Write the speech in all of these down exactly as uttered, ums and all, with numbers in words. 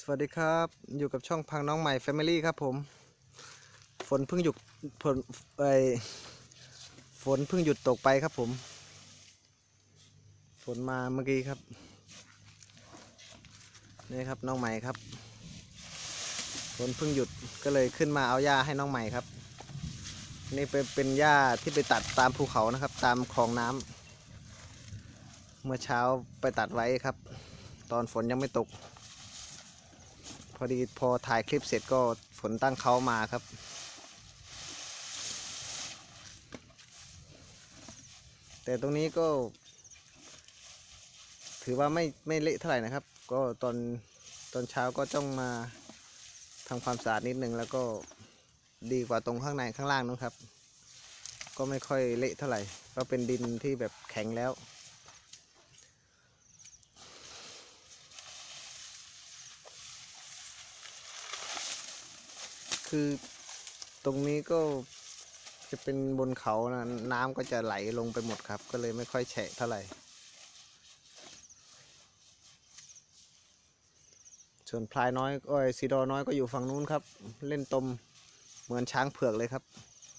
วัสดีครับอยู่กับช่องพังน้องใหม่ Family ครับผมฝนเพิ่งหยุดฝนไอฝนเพิ่งหยุดตกไปครับผมฝนมาเมื่อกี้ครับนี่ครับน้องใหม่ครับฝนเพิ่งหยุดก็เลยขึ้นมาเอาหญ้าให้น้องใหม่ครับนี่เป็นเป็นหญ้าที่ไปตัดตามภูเขานะครับตามคลองน้ำเมื่อเช้าไปตัดไว้ครับตอนฝนยังไม่ตกพอดีพอถ่ายคลิปเสร็จก็ฝนตั้งเขามาครับแต่ตรงนี้ก็ถือว่าไม่ไม่เละเท่าไหร่นะครับก็ตอนตอนเช้าก็ต้องมาทำความสะอาดนิดนึงแล้วก็ดีกว่าตรงข้างในข้างล่างนู้นครับก็ไม่ค่อยเละเท่าไหร่ก็เป็นดินที่แบบแข็งแล้วคือตรงนี้ก็จะเป็นบนเขานะน้ำก็จะไหลลงไปหมดครับก็เลยไม่ค่อยแฉะเท่าไหร่ส่วนพลายน้อยอ้อยซีดอน้อยก็อยู่ฝั่งนู้นครับเล่นตมเหมือนช้างเผือกเลยครับ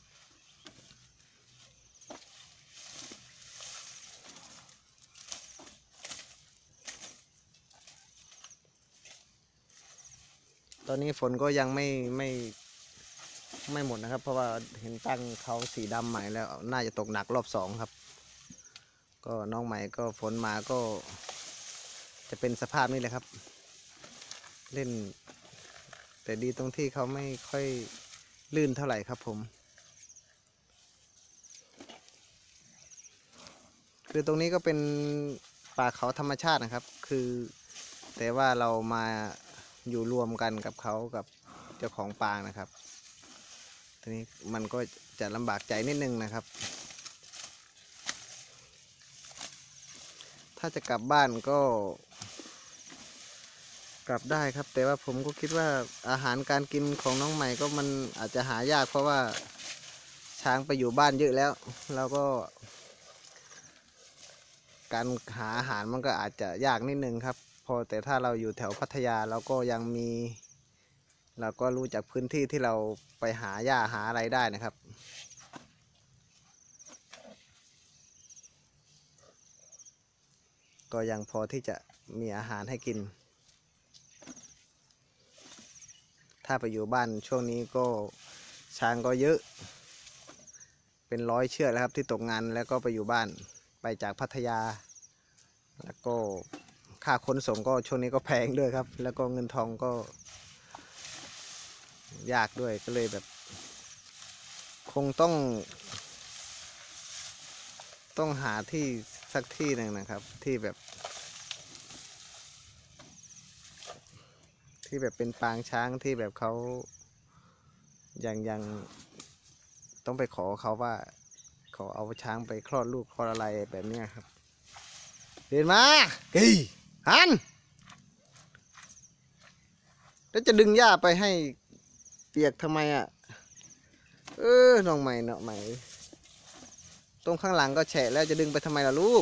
ตอนนี้ฝนก็ยังไม่ไม่ไม่หมดนะครับเพราะว่าเห็นตั้งเขาสีดำใหม่แล้วน่าจะตกหนักรอบสองครับก็น้องใหม่ก็ฝนมาก็จะเป็นสภาพนี้เลยครับเล่นแต่ดีตรงที่เขาไม่ค่อยลื่นเท่าไหร่ครับผมคือตรงนี้ก็เป็นป่าเขาธรรมชาตินะครับคือแต่ว่าเรามาอยู่รวมกันกับเขากับเจ้าของปางนะครับทีนี้มันก็จะลำบากใจนิดนึงนะครับถ้าจะกลับบ้านก็กลับได้ครับแต่ว่าผมก็คิดว่าอาหารการกินของน้องใหม่ก็มันอาจจะหายากเพราะว่าช้างไปอยู่บ้านเยอะแล้วแล้วก็การหาอาหารมันก็อาจจะยากนิดนึงครับพอแต่ถ้าเราอยู่แถวพัทยาเราก็ยังมีเราก็รู้จักพื้นที่ที่เราไปหาหญ้าหาอะไรได้นะครับก็ยังพอที่จะมีอาหารให้กินถ้าไปอยู่บ้านช่วงนี้ก็ช้างก็เยอะเป็นร้อยเชือกแล้วครับที่ตกงานแล้วก็ไปอยู่บ้านไปจากพัทยาแล้วก็ค่าขนส่งก็ช่วงนี้ก็แพงด้วยครับแล้วก็เงินทองก็ยากด้วยก็เลยแบบคงต้องต้องหาที่สักที่หนึ่งนะครับที่แบบที่แบบเป็นปางช้างที่แบบเขายังยังต้องไปขอเขาว่าขอเอาช้างไปคลอดลูกคลอดอะไรแบบนี้ครับเดินมากี่ฮันแล้วจะดึงหญ้าไปให้เปียกทำไมอ่ะเออน้องใหม่เนาะใหม่ตรงข้างหลังก็แฉะแล้วจะดึงไปทำไมล่ะลูก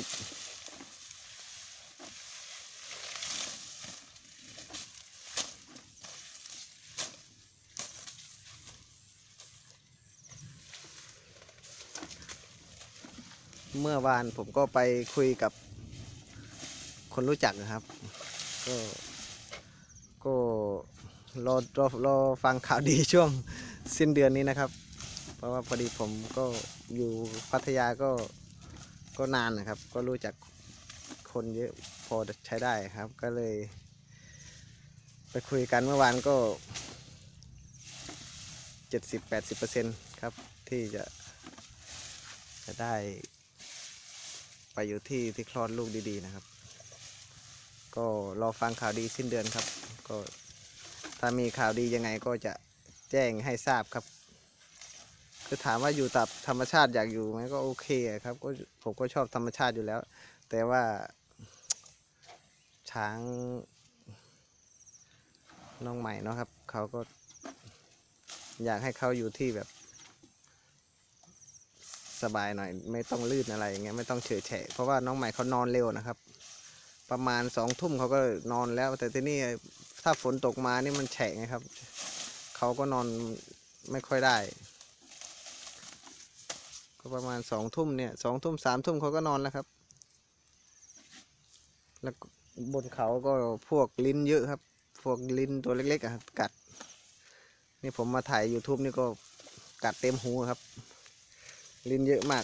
เมื่อวานผมก็ไปคุยกับคนรู้จักนะครับก็ก็รอรอรอฟังข่าวดีช่วงสิ้นเดือนนี้นะครับเพราะว่าพอดีผมก็อยู่พัทยาก็ก็นานนะครับก็รู้จักคนเยอะพอใช้ได้ครับก็เลยไปคุยกันเมื่อวานก็เจ็ดสิบแปดสิบเปอร์เซ็นต์ครับที่จะจะได้ไปอยู่ที่ที่คลอดลูกดีๆนะครับก็รอฟังข่าวดีสิ้นเดือนครับก็ถ้ามีข่าวดียังไงก็จะแจ้งให้ทราบครับคือถามว่าอยู่กับธรรมชาติอยากอยู่ไหมก็โอเคครับก็ผมก็ชอบธรรมชาติอยู่แล้วแต่ว่าช้างน้องใหม่เนาะครับเขาก็อยากให้เขาอยู่ที่แบบสบายหน่อยไม่ต้องลื่นอะไรอย่างเงี้ยไม่ต้องเฉยแฉะเพราะว่าน้องใหม่เขานอนเร็วนะครับประมาณสองทุ่มเขาก็นอนแล้วแต่ที่นี่ถ้ถ้าฝนตกมานี่มันแฉะไงครับเขาก็นอนไม่ค่อยได้ก็ประมาณสองทุ่มเนี่ยสองทุ่มสามทุ่มเขาก็นอนแล้วครับแล้วบนเขาก็พวกลิ้นเยอะครับพวกลิ้นตัวเล็กๆอะกัดนี่ผมมาถ่าย YouTube นี่ก็กัดเต็มหูครับลิ้นเยอะมาก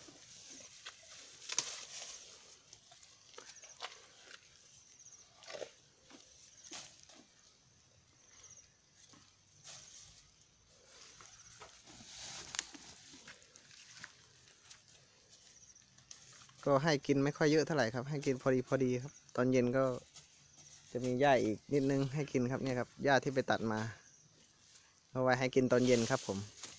ก็ให้กินไม่ค่อยเยอะเท่าไหร่ครับให้กินพอดีพอดีครับตอนเย็นก็จะมีหญ้าอีกนิดนึงให้กินครับเนี่ยครับหญ้าที่ไปตัดมาเอาไว้ให้กินตอนเย็นครับผม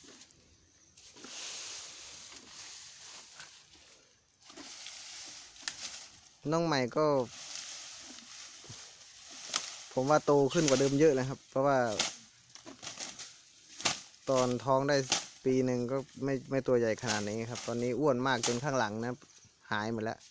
น้องใหม่ก็ผมว่าโตขึ้นกว่าเดิมเยอะเลยครับเพราะว่าตอนท้องได้ปีหนึ่งก็ไม่ไม่ตัวใหญ่ขนาดนี้ครับตอนนี้อ้วนมากจนข้างหลังนะหายหมดแล้ว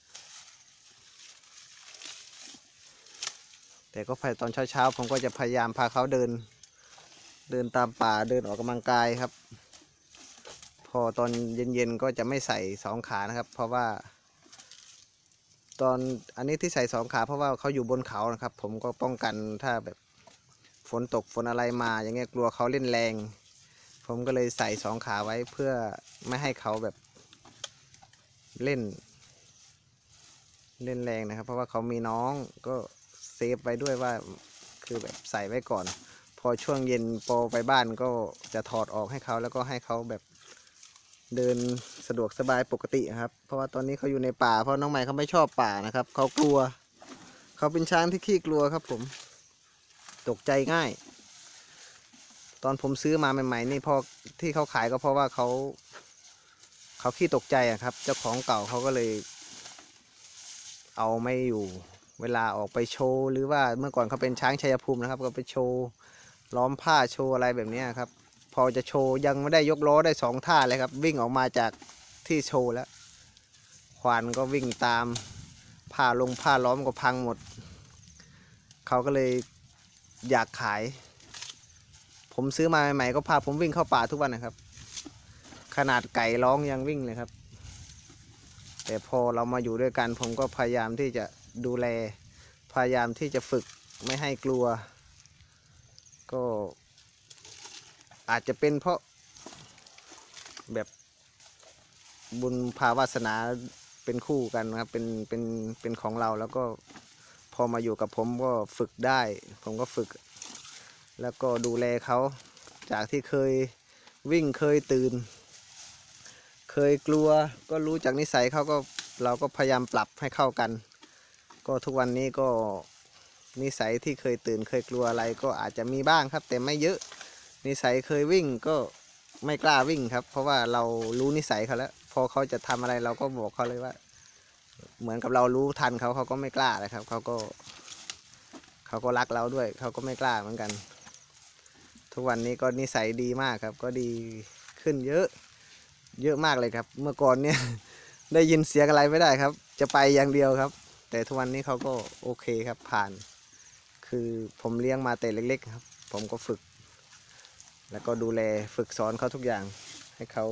แต่ก็ตอนเช้าๆผมก็จะพยายามพาเขาเดินเดินตามป่าเดินออกกำลังกายครับพอตอนเย็นๆก็จะไม่ใส่สองขานะครับเพราะว่าตอนอันนี้ที่ใส่สองขาเพราะว่าเขาอยู่บนเขานะครับผมก็ป้องกันถ้าแบบฝนตกฝนอะไรมาอย่างเงี้ยกลัวเขาเล่นแรงผมก็เลยใส่สองขาไว้เพื่อไม่ให้เขาแบบเล่นเล่นแรงนะครับเพราะว่าเขามีน้องก็เซฟไว้ด้วยว่าคือแบบใส่ไว้ก่อนพอช่วงเย็นพอไปบ้านก็จะถอดออกให้เขาแล้วก็ให้เขาแบบเดินสะดวกสบายปกติครับเพราะว่าตอนนี้เขาอยู่ในป่าเพราะน้องใหม่เขาไม่ชอบป่านะครับเขากลัวเขาเป็นช้างที่ขี้กลัวครับผมตกใจง่ายตอนผมซื้อมาใหม่ๆนี่พอที่เขาขายก็เพราะว่าเขาเขาขี้ตกใจอะครับเจ้าของเก่าเขาก็เลยเอาไม่อยู่เวลาออกไปโชว์หรือว่าเมื่อก่อนเขาเป็นช้างชัยภูมินะครับก็ไปโชว์ล้อมผ้าโชว์อะไรแบบนี้ครับพอจะโชว์ยังไม่ได้ยกล้อได้สองท่าเลยครับวิ่งออกมาจากที่โชว์แล้วควานก็วิ่งตามผ้าลงผ้าล้อมก็พังหมดเขาก็เลยอยากขายผมซื้อมาใหม่ๆก็พาผมวิ่งเข้าป่าทุกวันนะครับขนาดไก่ร้องยังวิ่งเลยครับแต่พอเรามาอยู่ด้วยกันผมก็พยายามที่จะดูแลพยายามที่จะฝึกไม่ให้กลัวก็อาจจะเป็นเพราะแบบบุญภาวาสนาเป็นคู่กันนะครับเป็นเป็นเป็นของเราแล้วก็พอมาอยู่กับผมก็ฝึกได้ผมก็ฝึกแล้วก็ดูแลเขาจากที่เคยวิ่งเคยตื่นเคยกลัวก็รู้จากนิสัยเขาก็เราก็พยายามปรับให้เข้ากันก็ทุกวันนี้ก็นิสัยที่เคยตื่นเคยกลัวอะไรก็อาจจะมีบ้างครับแต่ไม่เยอะนิสัยเคยวิ่งก็ไม่กล้าวิ่งครับเพราะว่าเรารู้นิสัยเขาแล้วพอเขาจะทำอะไรเราก็บอกเขาเลยว่าเหมือนกับเรารู้ทันเขาเขาก็ไม่กล้าเลยครับเขาก็เขาก็รักเราด้วยเขาก็ไม่กล้าเหมือนกันทุกวันนี้ก็นิสัยดีมากครับก็ดีขึ้นเยอะเยอะมากเลยครับเมื่อก่อนเนี่ยได้ยินเสียงอะไรไม่ได้ครับจะไปอย่างเดียวครับแต่ทุกวันนี้เขาก็โอเคครับผ่านคือผมเลี้ยงมาแต่เล็กๆครับผมก็ฝึกแล้วก็ดูแลฝึกสอนเขาทุกอย่างให้เขา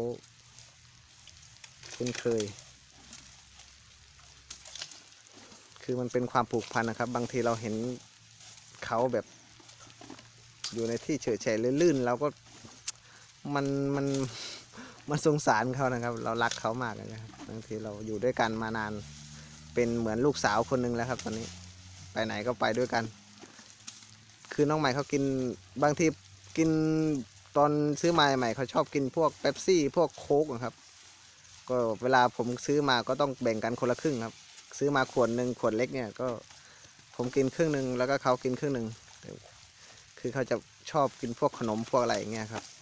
คุ้นเคยคือมันเป็นความผูกพันนะครับบางทีเราเห็นเขาแบบอยู่ในที่เฉยเฉยลื่นๆเราก็มันมันมันสงสารเขานะครับเรารักเขามากนะครับบางทีเราอยู่ด้วยกันมานานเป็นเหมือนลูกสาวคนหนึ่งแล้วครับตอนนี้ไปไหนก็ไปด้วยกันคือน้องใหม่เขากินบางทีกินตอนซื้อมาใหม่เขาชอบกินพวกเป๊ปซี่พวกโค้กครับก็เวลาผมซื้อมาก็ต้องแบ่งกันคนละครึ่งครับซื้อมาขวดหนึ่งขวดเล็กเนี่ยก็ผมกินครึ่งหนึ่งแล้วก็เขากินครึ่งหนึ่งคือเขาจะชอบกินพวกขนมพวกอะไรอย่างเงี้ยครับ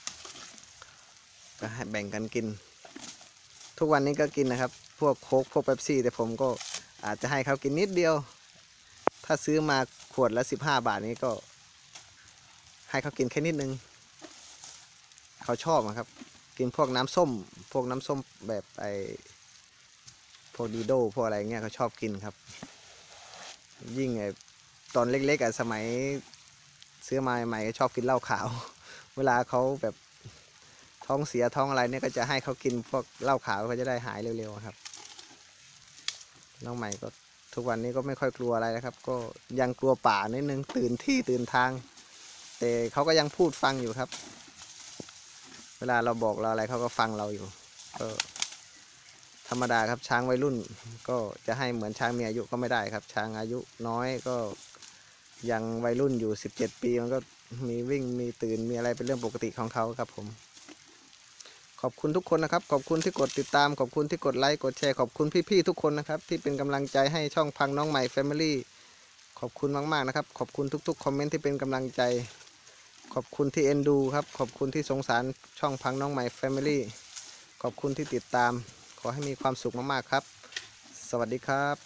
ก็ให้แบ่งกันกินทุกวันนี้ก็กินนะครับพวกโค้กพวกเป๊ปซี่แต่ผมก็อาจจะให้เขากินนิดเดียวถ้าซื้อมาขวดละสิบห้าบาทนี้ก็ให้เขากินแค่นิดนึงเขาชอบครับกินพวกน้ำส้มพวกน้ำส้มแบบไอพวกดีโดพวกอะไรเงี้ยเขาชอบกินครับยิ่งไอโตตอนเล็กๆอ่ะสมัยซื้อมาใหม่ๆก็ชอบกินเหล้าขาว เวลาเขาแบบท้องเสียท้องอะไรเนี่ยก็จะให้เขากินพวกเหล้าขาวเขาจะได้หายเร็วๆครับน้องใหม่ก็ทุกวันนี้ก็ไม่ค่อยกลัวอะไรนะครับก็ยังกลัวป่านิดนึงตื่นที่ตื่นทางแต่เขาก็ยังพูดฟังอยู่ครับเวลาเราบอกเราอะไรเขาก็ฟังเราอยู่ก็ธรรมดาครับช้างวัยรุ่นก็จะให้เหมือนช้างมีอายุก็ไม่ได้ครับช้างอายุน้อยก็ยังวัยรุ่นอยู่สิบเจ็ดปีมันก็มีวิ่งมีตื่นมีอะไรเป็นเรื่องปกติของเขาครับผมขอบคุณทุกคนนะครับขอบคุณที่กดติดตามขอบคุณที่กดไลค์กดแชร์ขอบคุณพี่ๆทุกคนนะครับที่เป็นกำลังใจให้ช่องพังน้องใหม่ Family ขอบคุณมากๆนะครับขอบคุณทุกๆคอมเมนต์ที่เป็นกำลังใจขอบคุณที่เอ็นดูครับขอบคุณที่สงสารช่องพังน้องใหม่ Family ขอบคุณที่ติดตามขอให้มีความสุขมากๆครับสวัสดีครับ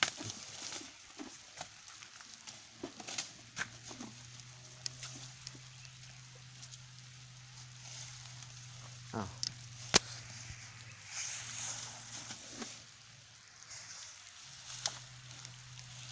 อ้าว